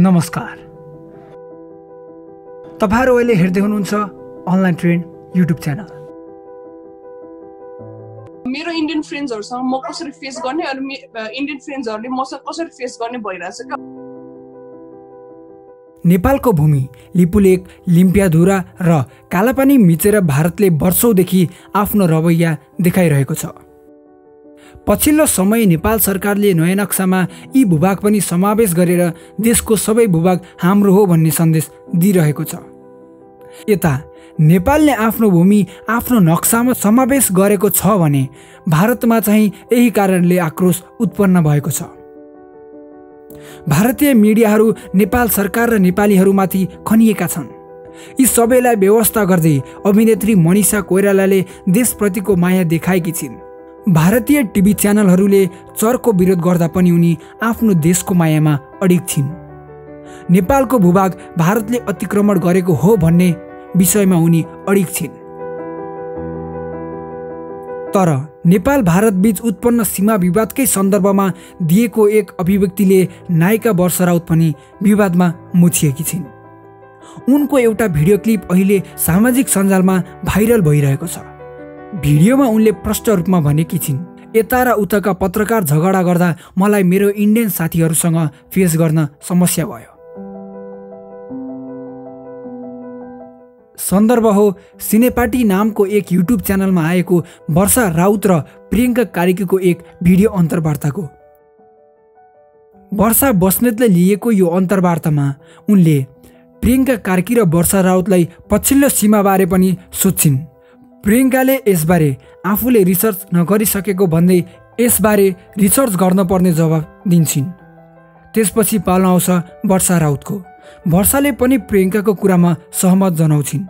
नमस्कार। तपाईहरु अहिले हेर्दै हुनुहुन्छ अनलाइन ट्रेन्ड युट्युब च्यानल। मेरो इन्डियन फ्रेन्ड्सहरुसँग म कसरी फेस गर्ने अनि इन्डियन फ्रेन्ड्सहरुले मसँग कसरी फेस गर्ने भइराछ के। नेपालको भूमि लिपुलेक, लिम्पियाधुरा र कालापानी मिचेर भारतले वर्षौंदेखि आफ्नो रवैया देखाइरहेको छ। पछिल्लो समय नेपाल सरकारले नयाँ नक्सामा यी भूभाग पनि समावेश गरेर देशको सबै भूभाग हाम्रो हो भन्ने सन्देश दिइरहेको छ। यता नेपालले आफ्नो भूमि आफ्नो नक्सामा समावेश गरेको छ भने भारतमा चाहिँ यही कारणले आक्रोश उत्पन्न भएको छ। भारतीय मिडियाहरू नेपाल सरकार र नेपालीहरूमाथि खनिएका छन्। यी सबैलाई व्यवस्था गर्दै अभिनेत्री मनिषा कोइरालाले देशप्रतिको माया देखाएकी छिन्। भारतीय टिभी च्यानलहरूले चरको विरोध गर्दा पनि उनी आफ्नो देशको मायामा अडिग छिन्। नेपालको भूभाग भारतले अतिक्रमण गरेको हो भन्ने विषयमा उनी अडिग छिन्। तर नेपाल भारत बीच उत्पन्न सीमा विवादकै सन्दर्भमा दिएको एक अभिव्यक्तिले नायिका वर्षा राउत पनि विवादमा मुछिएकी छिन्। उनको एउटा भिडियो क्लिप अहिले सामाजिक सञ्जालमा भाइरल भइरहेको छ। भिडियोमा उनले प्रष्ट रूपमा भनेकी छिन्, यता र उताका पत्रकार झगडा गर्दा मलाई मेरो इन्डियन साथीहरूसँग फेस गर्न समस्या भयो। सन्दर्भ हो सिनेपाटी नामको एक युट्युब च्यानलमा आएको वर्षा राउत र प्रियङ्का कार्कीको एक भिडियो अन्तर्वार्ताको। वर्षा बस्नेतले लिएको यो अन्तर्वार्तामा उनले प्रियङ्का कार्की र वर्षा राउतलाई पछिल्लो सीमाबारे पनि सोध्छिन्। प्रियङ्काले यसबारे आफूले रिसर्च नगरिसकेको भन्दै यसबारे रिसर्च गर्नुपर्ने जवाब दिन्छिन्। त्यसपछि पालो आउँछ वर्षा राउतको। वर्षाले पनि प्रियङ्काको कुरामा सहमत जनाउँछिन्।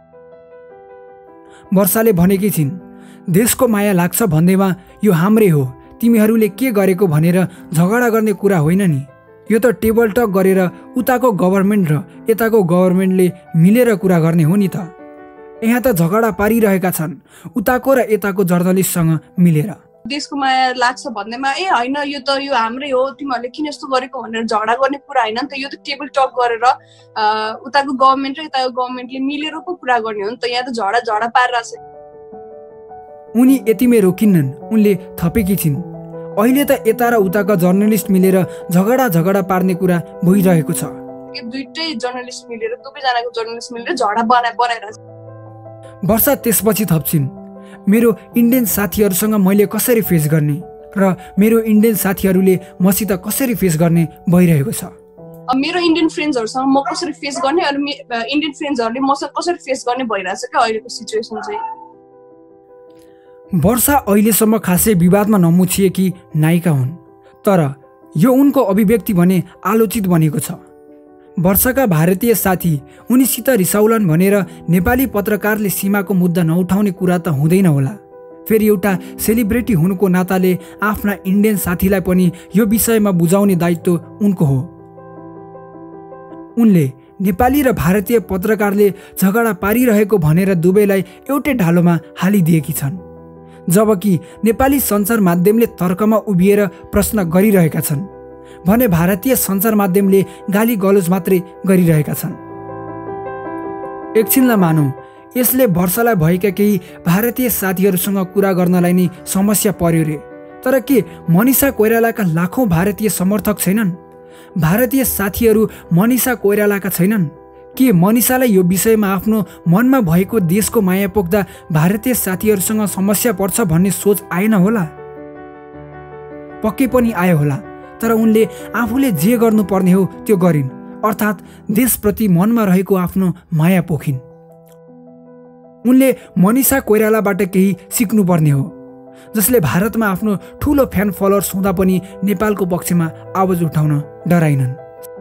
वर्षाले भनेकी छिन्, देशको माया लाग्छ भन्दैमा यो हाम्रै हो, तिमीहरूले के गरेको भनेर झगडा गर्ने कुरा होइन नि। यो त टेबल टक गरेर उताको गभर्मेन्ट र यताको गभर्मेन्टले मिलेर कुरा गर्ने हो नि त। यहाँ त झगडा पारिरहेका छन् उताको र यताको जर्नलिस्टसँग मिलेर। देशको माया लाग्छ भन्दैमा होइन यो त यो हाम्रै हो, तिमीहरूले किन यस्तो गरेको भनेर झगडा गर्ने कुरा होइन नि त। यो त टेबल टक गरेर उताको गभर्मेन्ट र यताको गभर्मेन्टले मिलेर पो कुरा गर्ने हो नि त। यहाँ त झगडा पारिरहेछ। उनी यतिमै रोकिन्नन्। उनले थपेकी छिन्, अहिले त यता र उताका जर्नलिस्ट मिलेर झगडा पार्ने कुरा भइरहेको छ। दुईटै जर्नलिस्ट मिलेर दुवैजनाको जर्नलिस्ट मिलेर झगडा बनाइरहेछ। वर्षा त्यसपछि थप्छिन्, मेरो इन्डियन साथीहरूसँग मैले कसरी फेस गर्ने र मेरो इन्डियन साथीहरूले मसित कसरी फेस गर्ने भइरहेको छ। मेरो इन्डियन फ्रेन्ड्सहरुसँग म कसरी फेस गर्ने अनि इन्डियन फ्रेन्ड्सहरुले मसँग कसरी फेस गर्ने भइरहेछ क्या अहिलेको सिचुएसन चाहिँ। वर्षा अहिलेसम्म खासै विवादमा नमुछिएकी नायिका हुन्, तर यो उनको अभिव्यक्ति भने आलोचित बनेको छ। वर्षाका भारतीय साथी उनीसित रिसाउलान् भनेर नेपाली पत्रकारले सीमाको मुद्दा नउठाउने कुरा त हुँदैन होला। फेरि एउटा सेलिब्रिटी हुनुको नाताले आफ्ना इन्डियन साथीलाई पनि यो विषयमा बुझाउने दायित्व उनको हो। उनले नेपाली र भारतीय पत्रकारले झगडा पारिरहेको भनेर दुवैलाई एउटै ढालोमा हालिदिएकी छन्, जबकि नेपाली सञ्चार माध्यमले तर्कमा उभिएर प्रश्न गरिरहेका छन् भने भारतीय सञ्चार माध्यमले गाली गलोज मात्रै गरिरहेका छन्। एकछिनलाई मानौँ यसले वर्षालाई भएका केही भारतीय साथीहरूसँग कुरा गर्नलाई नै समस्या पर्यो रे, तर के मनिषा कोइरालाका लाखौं भारतीय समर्थक छैनन्? भारतीय साथीहरू मनिषा कोइरालाका छैनन्? के मनिषालाई यो विषयमा आफ्नो मनमा भएको देशको माया पोख्दा भारतीय साथीहरूसँग समस्या पर्छ भन्ने सोच आएन होला? पक्कै पनि आयो होला, तर उनले आफूले जे गर्नुपर्ने हो त्यो गरिन्, अर्थात् देशप्रति मनमा रहेको आफ्नो माया पोखिन्। उनले मनिषा कोइरालाबाट केही सिक्नुपर्ने हो, जसले भारतमा आफ्नो ठुलो फ्यान फलोअर्स हुँदा पनि नेपालको पक्षमा आवाज उठाउन डराइनन्।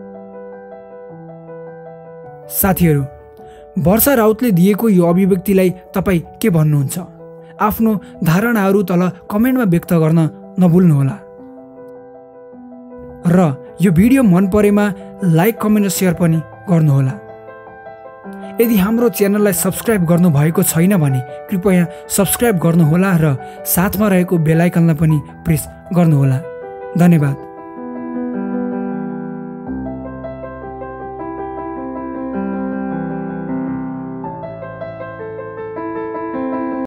साथीहरू, वर्षा राउतले दिएको यो अभिव्यक्तिलाई तपाईँ के भन्नुहुन्छ? आफ्नो धारणाहरू तल कमेन्टमा व्यक्त गर्न नभुल्नुहोला र यो भिडियो मन परेमा लाइक, कमेन्ट र सेयर पनि गर्नुहोला। यदि हाम्रो च्यानललाई सब्स्क्राइब गर्नुभएको छैन भने कृपया सब्स्क्राइब गर्नुहोला र साथमा रहेको बेल आइकनलाई पनि प्रेस गर्नुहोला। धन्यवाद।